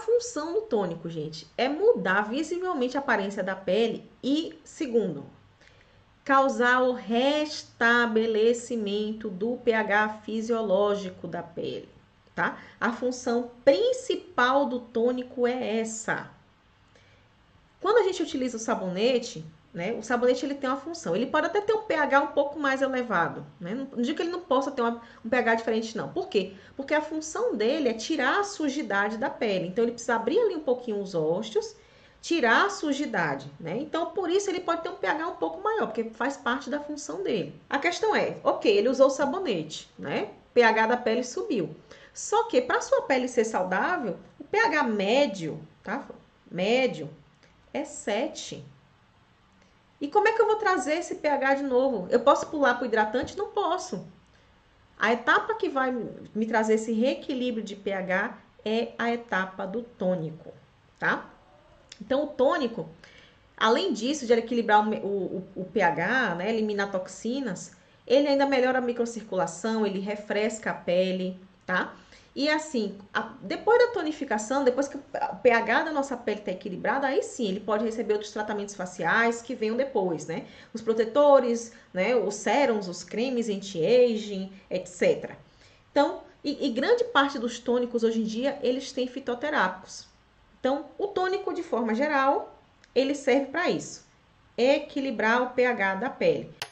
função do tônico, gente, é mudar visivelmente a aparência da pele e, segundo, causar o restabelecimento do pH fisiológico da pele, tá? A função principal do tônico é essa. Quando a gente utiliza o sabonete, né? O sabonete ele tem uma função. Ele pode até ter um pH um pouco mais elevado, né? Não digo que ele não possa ter um pH diferente, não. Por quê? Porque a função dele é tirar a sujidade da pele. Então ele precisa abrir ali um pouquinho os ossos, tirar a sujidade, né? Então por isso ele pode ter um pH um pouco maior, porque faz parte da função dele. A questão é, ok, ele usou o sabonete, né? O pH da pele subiu. Só que para sua pele ser saudável, o pH médio, tá? Médio é 7. E como é que eu vou trazer esse pH de novo? Eu posso pular para o hidratante? Não posso. A etapa que vai me trazer esse reequilíbrio de pH é a etapa do tônico, tá? Então, o tônico, além disso, de equilibrar o pH, né, eliminar toxinas, ele ainda melhora a microcirculação, ele refresca a pele, tá? E assim, depois da tonificação, depois que o pH da nossa pele está equilibrado, aí sim, ele pode receber outros tratamentos faciais que venham depois, né? Os protetores, né? Os sérums, os cremes anti-aging, etc. Então, e grande parte dos tônicos hoje em dia, eles têm fitoterápicos. Então, o tônico, de forma geral, ele serve para isso. Equilibrar o pH da pele.